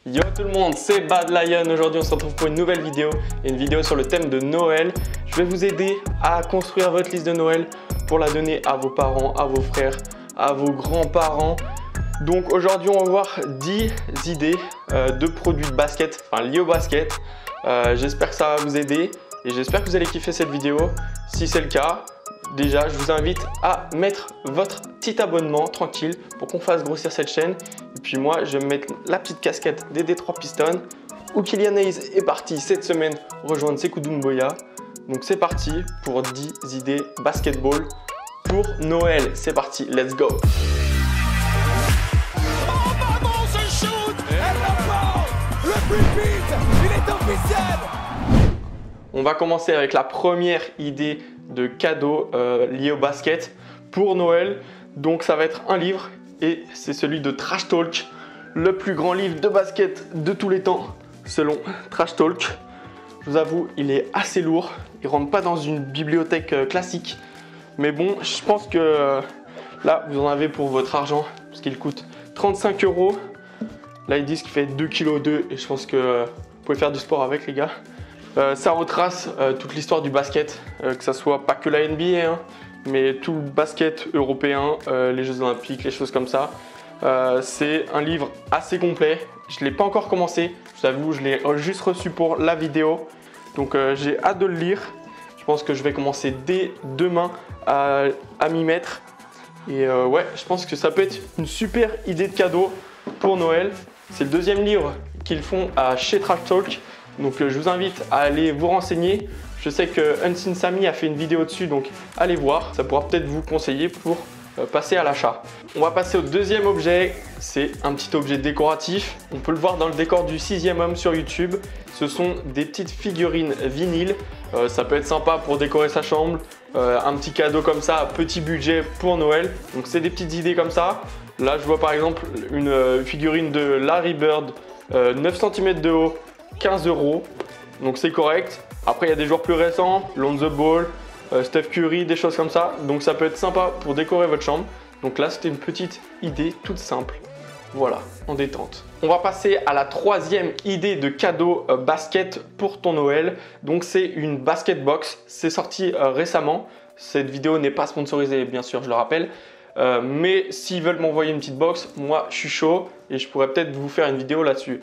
Yo tout le monde, c'est Bad Lion. Aujourd'hui on se retrouve pour une nouvelle vidéo et une vidéo sur le thème de Noël. Je vais vous aider à construire votre liste de Noël pour la donner à vos parents, à vos frères, à vos grands-parents. Donc aujourd'hui on va voir 10 idées de produits de basket, enfin liés au basket. J'espère que ça va vous aider et j'espère que vous allez kiffer cette vidéo. Si c'est le cas, déjà je vous invite à mettre votre petit abonnement tranquille pour qu'on fasse grossir cette chaîne. Et puis moi je vais me mettre la petite casquette des Detroit Pistons où Killian Hayes est parti cette semaine rejoindre Sekou Doumbouya. Donc c'est parti pour 10 idées basketball pour Noël. C'est parti, let's go! Il est officiel. On va commencer avec la première idée de cadeau lié au basket pour Noël. Donc ça va être un livre et c'est celui de Trash Talk, le plus grand livre de basket de tous les temps selon Trash Talk. Je vous avoue, il est assez lourd, il rentre pas dans une bibliothèque classique. Mais bon, je pense que là vous en avez pour votre argent parce qu'il coûte 35 €. Là ils disent qu'il fait 2,2 kg et je pense que vous pouvez faire du sport avec les gars. Ça retrace toute l'histoire du basket, que ça soit pas que la NBA, hein, mais tout le basket européen, les Jeux Olympiques, les choses comme ça. C'est un livre assez complet. Je ne l'ai pas encore commencé, je vous avoue, je l'ai juste reçu pour la vidéo. Donc j'ai hâte de le lire. Je pense que je vais commencer dès demain à m'y mettre. Et ouais, je pense que ça peut être une super idée de cadeau pour Noël. C'est le deuxième livre qu'ils font chez Trash Talk. Donc je vous invite à aller vous renseigner. Je sais que Unseen Samy a fait une vidéo dessus, donc allez voir. Ça pourra peut-être vous conseiller pour passer à l'achat. On va passer au deuxième objet. C'est un petit objet décoratif. On peut le voir dans le décor du 6e homme sur YouTube. Ce sont des petites figurines vinyle. Ça peut être sympa pour décorer sa chambre. Un petit cadeau comme ça, à petit budget pour Noël. Donc c'est des petites idées comme ça. Là je vois par exemple une figurine de Larry Bird, 9 cm de haut, 15 €. Donc c'est correct. Après il y a des joueurs plus récents, Lonzo Ball, Steph Curry, des choses comme ça. Donc ça peut être sympa pour décorer votre chambre. Donc là c'était une petite idée toute simple. Voilà, en détente. On va passer à la troisième idée de cadeau basket pour ton Noël. Donc c'est une basket box. C'est sorti récemment. Cette vidéo n'est pas sponsorisée bien sûr, je le rappelle. Mais s'ils veulent m'envoyer une petite box, moi je suis chaud et je pourrais peut-être vous faire une vidéo là-dessus.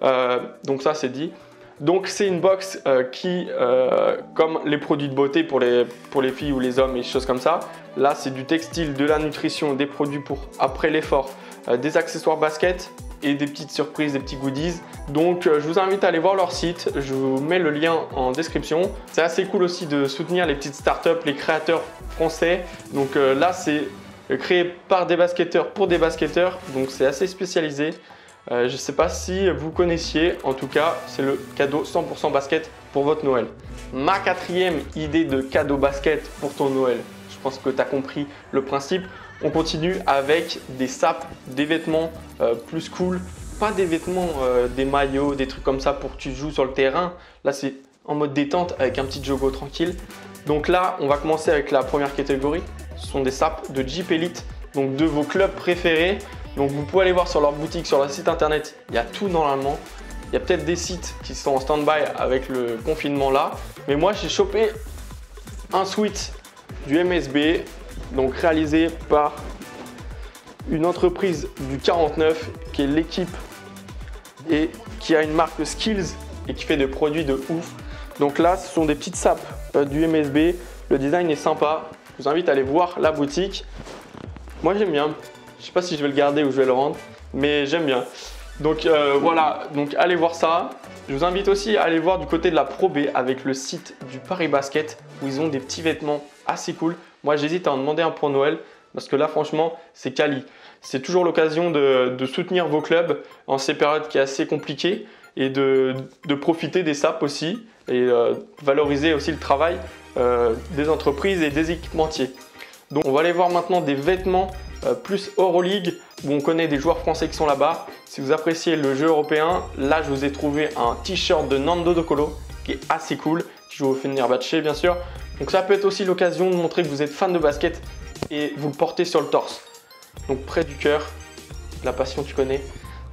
Donc ça c'est dit. Donc c'est une box qui, comme les produits de beauté pour les filles ou les hommes et des choses comme ça, là c'est du textile, de la nutrition, des produits pour après l'effort, des accessoires basket et des petites surprises, des petits goodies. Donc je vous invite à aller voir leur site, je vous mets le lien en description. C'est assez cool aussi de soutenir les petites startups, les créateurs français. Donc là c'est créé par des basketteurs pour des basketteurs, donc c'est assez spécialisé. Je ne sais pas si vous connaissiez, en tout cas c'est le cadeau 100% basket pour votre Noël. Ma quatrième idée de cadeau basket pour ton Noël, je pense que tu as compris le principe. On continue avec des sapes, des vêtements plus cool, pas des vêtements, des maillots, des trucs comme ça pour que tu joues sur le terrain. Là c'est en mode détente avec un petit jogo tranquille. Donc là on va commencer avec la première catégorie. Ce sont des sapes de Jeep Elite, donc de vos clubs préférés. Donc vous pouvez aller voir sur leur boutique, sur leur site internet, il y a tout normalement. Il y a peut-être des sites qui sont en stand-by avec le confinement là. Mais moi j'ai chopé un sweat du MSB, donc réalisé par une entreprise du 49 qui est l'équipe et qui a une marque Skills et qui fait des produits de ouf. Donc là ce sont des petites sapes du MSB, le design est sympa. Je vous invite à aller voir la boutique. Moi j'aime bien. Je ne sais pas si je vais le garder ou je vais le rendre, mais j'aime bien. Donc voilà, donc allez voir ça. Je vous invite aussi à aller voir du côté de la Pro B avec le site du Paris Basket où ils ont des petits vêtements assez cool. Moi j'hésite à en demander un pour Noël parce que là franchement c'est quali. C'est toujours l'occasion de soutenir vos clubs en ces périodes qui est assez compliquées et de profiter des sapes aussi et valoriser aussi le travail des entreprises et des équipementiers. Donc on va aller voir maintenant des vêtements plus Euroleague où on connaît des joueurs français qui sont là-bas. Si vous appréciez le jeu européen, là je vous ai trouvé un t-shirt de Nando De Colo qui est assez cool, qui joue au Fenerbahçe bien sûr. Donc ça peut être aussi l'occasion de montrer que vous êtes fan de basket et vous le portez sur le torse. Donc près du cœur, la passion tu connais.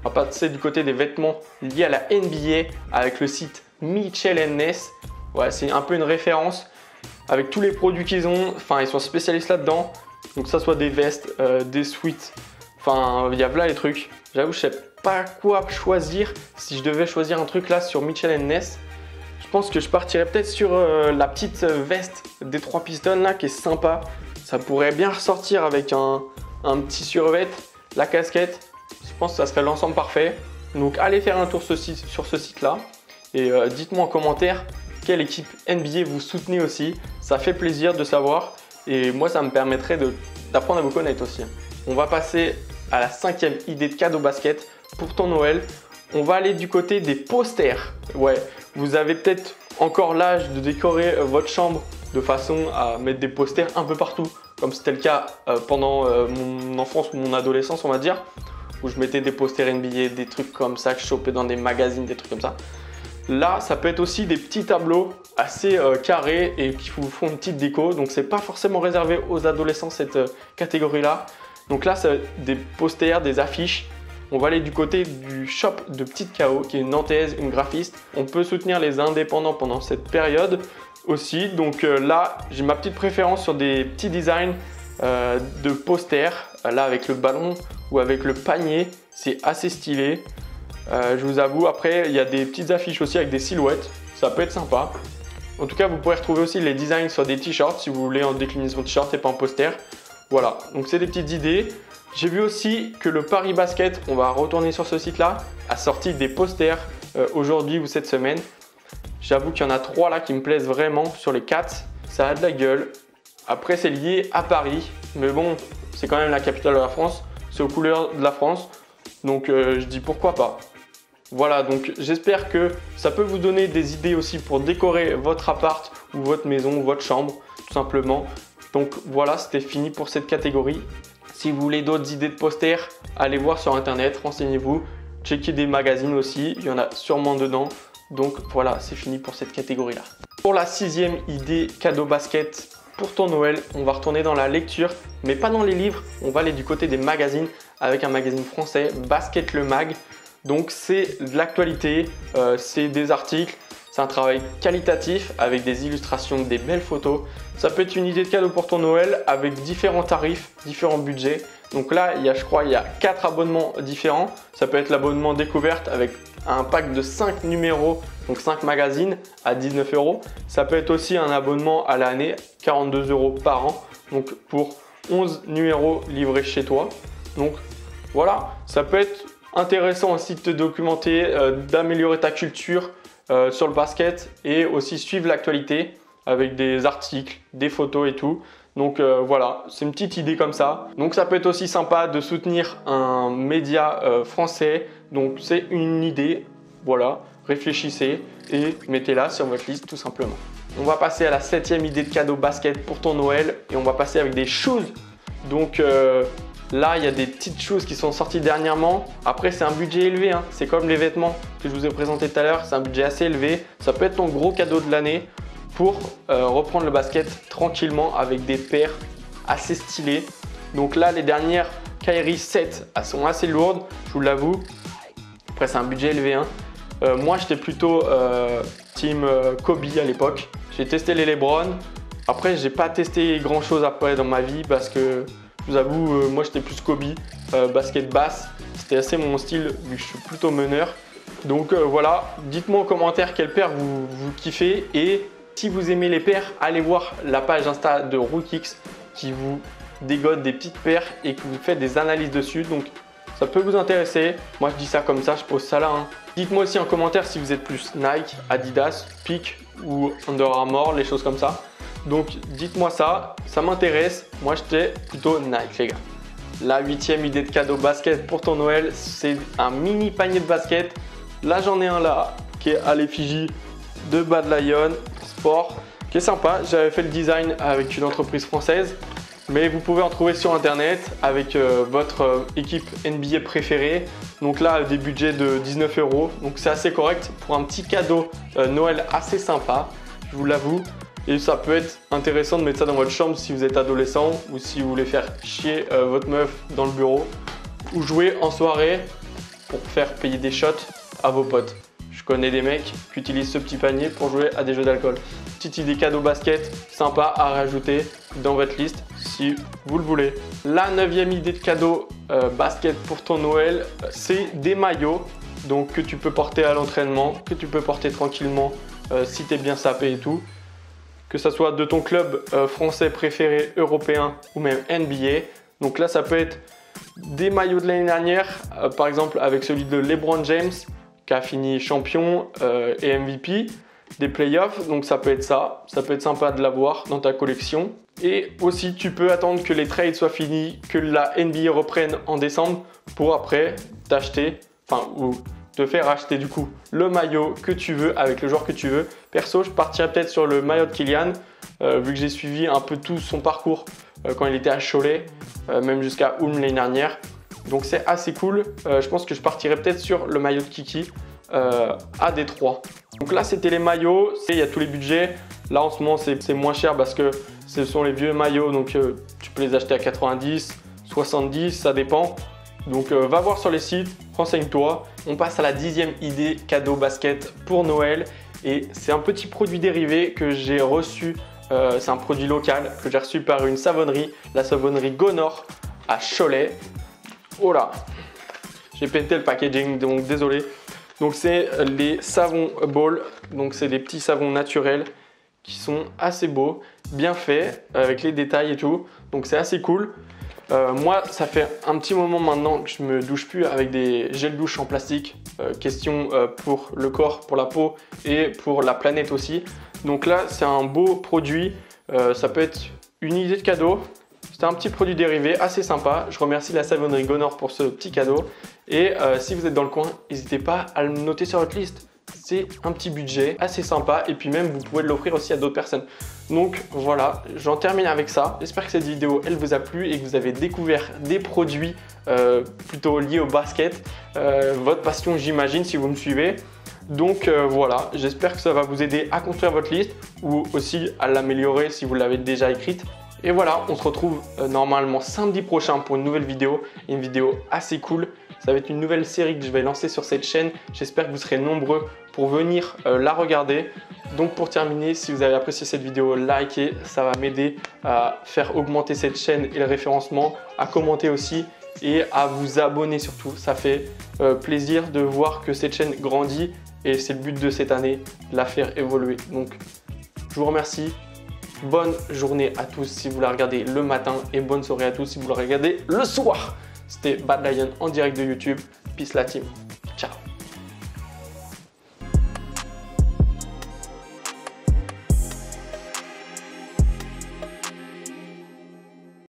On va passer du côté des vêtements liés à la NBA avec le site Mitchell & Ness. Ouais, c'est un peu une référence avec tous les produits qu'ils ont. Enfin, ils sont spécialistes là-dedans. Donc, que ça soit des vestes, des sweats. Enfin, il y a plein de trucs. J'avoue, je sais pas quoi choisir. Si je devais choisir un truc là sur Mitchell & Ness, je pense que je partirais peut-être sur la petite veste des 3 pistons là qui est sympa. Ça pourrait bien ressortir avec un petit survêt, la casquette. Je pense que ça serait l'ensemble parfait. Donc allez faire un tour sur ce site là et dites-moi en commentaire quelle équipe NBA vous soutenez aussi. Ça fait plaisir de savoir et moi ça me permettrait d'apprendre à vous connaître aussi. On va passer à la 5e idée de cadeau basket pour ton Noël. On va aller du côté des posters. Ouais, vous avez peut-être encore l'âge de décorer votre chambre de façon à mettre des posters un peu partout, comme c'était le cas pendant mon enfance ou mon adolescence, on va dire, où je mettais des posters NBA, des trucs comme ça que je chopais dans des magazines, des trucs comme ça. Là, ça peut être aussi des petits tableaux assez carrés et qui vous font une petite déco. Donc, c'est pas forcément réservé aux adolescents cette catégorie-là. Donc là, c'est des posters, des affiches. On va aller du côté du shop de Petite KO, qui est une nantaise, une graphiste. On peut soutenir les indépendants pendant cette période aussi. Donc là, j'ai ma petite préférence sur des petits designs de posters. Là, avec le ballon ou avec le panier, c'est assez stylé. Je vous avoue, après, il y a des petites affiches aussi avec des silhouettes. Ça peut être sympa. En tout cas, vous pourrez retrouver aussi les designs sur des t-shirts si vous voulez en déclinaison t-shirt et pas en poster. Voilà, donc c'est des petites idées. J'ai vu aussi que le Paris Basket, on va retourner sur ce site-là, a sorti des posters aujourd'hui ou cette semaine. J'avoue qu'il y en a 3 là qui me plaisent vraiment sur les 4. Ça a de la gueule. Après, c'est lié à Paris, mais bon, c'est quand même la capitale de la France. C'est aux couleurs de la France, donc je dis pourquoi pas. Voilà, donc j'espère que ça peut vous donner des idées aussi pour décorer votre appart ou votre maison ou votre chambre, tout simplement. Donc voilà, c'était fini pour cette catégorie. Si vous voulez d'autres idées de posters, allez voir sur internet, renseignez-vous, checkez des magazines aussi, il y en a sûrement dedans. Donc voilà, c'est fini pour cette catégorie-là. Pour la 6e idée cadeau basket pour ton Noël, on va retourner dans la lecture, mais pas dans les livres, on va aller du côté des magazines avec un magazine français, Basket Le Mag. Donc c'est de l'actualité, c'est des articles. C'est un travail qualitatif avec des illustrations, des belles photos. Ça peut être une idée de cadeau pour ton Noël avec différents tarifs, différents budgets. Donc là, je crois il y a 4 abonnements différents. Ça peut être l'abonnement découverte avec un pack de 5 numéros, donc 5 magazines à 19 €. Ça peut être aussi un abonnement à l'année, 42 € par an, donc pour 11 numéros livrés chez toi. Donc voilà, ça peut être intéressant aussi de te documenter, d'améliorer ta culture sur le basket et aussi suivre l'actualité avec des articles, des photos et tout. Donc voilà, c'est une petite idée comme ça. Donc ça peut être aussi sympa de soutenir un média français. Donc c'est une idée, voilà, réfléchissez et mettez-la sur votre liste tout simplement. On va passer à la 7e idée de cadeau basket pour ton Noël et on va passer avec des shoes. Donc là, il y a des petites choses qui sont sorties dernièrement. Après, c'est un budget élevé, hein. C'est comme les vêtements que je vous ai présenté tout à l'heure. C'est un budget assez élevé. Ça peut être ton gros cadeau de l'année pour reprendre le basket tranquillement avec des paires assez stylées. Donc là, les dernières Kyrie 7, elles sont assez lourdes, je vous l'avoue. Après, c'est un budget élevé, hein. Moi, j'étais plutôt team Kobe à l'époque. J'ai testé les LeBron. Après, j'ai pas testé grand chose après dans ma vie parce que je vous avoue, moi j'étais plus Kobe, basket basse, c'était assez mon style vu que je suis plutôt meneur. Donc voilà, dites-moi en commentaire quelle paire vous kiffez et si vous aimez les paires, allez voir la page Insta de Rookix qui vous dégote des petites paires et que vous faites des analyses dessus. Donc ça peut vous intéresser. Moi je dis ça comme ça, je pose ça là, hein. Dites-moi aussi en commentaire si vous êtes plus Nike, Adidas, Peak ou Under Armour, les choses comme ça. Donc dites-moi ça m'intéresse. Moi j'étais plutôt Nike les gars. La 8e idée de cadeau basket pour ton Noël, c'est un mini panier de basket. Là j'en ai un là qui est à l'effigie de Bad Lion Sport, qui est sympa. J'avais fait le design avec une entreprise française, mais vous pouvez en trouver sur internet avec votre équipe NBA préférée. Donc là des budgets de 19 €, donc c'est assez correct pour un petit cadeau Noël assez sympa, je vous l'avoue. Et ça peut être intéressant de mettre ça dans votre chambre si vous êtes adolescent ou si vous voulez faire chier votre meuf dans le bureau ou jouer en soirée. pour faire payer des shots à vos potes. Je connais des mecs qui utilisent ce petit panier pour jouer à des jeux d'alcool. Petite idée cadeau basket sympa à rajouter dans votre liste si vous le voulez. La 9e idée de cadeau basket pour ton Noël, c'est des maillots donc, que tu peux porter à l'entraînement, que tu peux porter tranquillement si tu es bien sapé et tout. Que ça soit de ton club français préféré, européen ou même NBA. Donc là, ça peut être des maillots de l'année dernière, par exemple avec celui de LeBron James qui a fini champion et MVP des playoffs. Donc ça peut être ça peut être sympa de l'avoir dans ta collection. Et aussi, tu peux attendre que les trades soient finis, que la NBA reprenne en décembre pour après t'acheter, ou te faire acheter du coup le maillot que tu veux avec le joueur que tu veux. Perso, je partirais peut-être sur le maillot de Kylian, vu que j'ai suivi un peu tout son parcours quand il était à Cholet, même jusqu'à Ulm l'année dernière. Donc c'est assez cool. Je pense que je partirais peut-être sur le maillot de Kiki à Détroit. Donc là, c'était les maillots. Il y a tous les budgets. Là, en ce moment, c'est moins cher parce que ce sont les vieux maillots. Donc tu peux les acheter à 90, 70, ça dépend. Donc va voir sur les sites, renseigne-toi. On passe à la 10e idée cadeau basket pour Noël. Et c'est un petit produit dérivé que j'ai reçu. C'est un produit local que j'ai reçu par une savonnerie, la savonnerie Gonor à Cholet. Oh là, j'ai pété le packaging, donc désolé. Donc c'est les savons Ball. Donc c'est des petits savons naturels qui sont assez beaux, bien faits, avec les détails et tout. Donc c'est assez cool. Moi, ça fait un petit moment maintenant que je me douche plus avec des gels douche en plastique. Question pour le corps, pour la peau et pour la planète aussi. Donc là, c'est un beau produit. Ça peut être une idée de cadeau. C'est un petit produit dérivé assez sympa. Je remercie la savonnerie Gonor pour ce petit cadeau. Et si vous êtes dans le coin, n'hésitez pas à le noter sur votre liste. C'est un petit budget assez sympa et puis même vous pouvez l'offrir aussi à d'autres personnes. Donc voilà, j'en termine avec ça. J'espère que cette vidéo elle vous a plu et que vous avez découvert des produits plutôt liés au basket. Votre passion j'imagine si vous me suivez. Donc voilà, j'espère que ça va vous aider à construire votre liste ou aussi à l'améliorer si vous l'avez déjà écrite. Et voilà, on se retrouve normalement samedi prochain pour une nouvelle vidéo, une vidéo assez cool. Ça va être une nouvelle série que je vais lancer sur cette chaîne. J'espère que vous serez nombreux pour venir la regarder. Donc pour terminer, si vous avez apprécié cette vidéo, likez, ça va m'aider à faire augmenter cette chaîne et le référencement, à commenter aussi et à vous abonner surtout. Ça fait plaisir de voir que cette chaîne grandit et c'est le but de cette année, de la faire évoluer. Donc je vous remercie. Bonne journée à tous si vous la regardez le matin et bonne soirée à tous si vous la regardez le soir. C'était Bad Lion en direct de YouTube. Peace la team.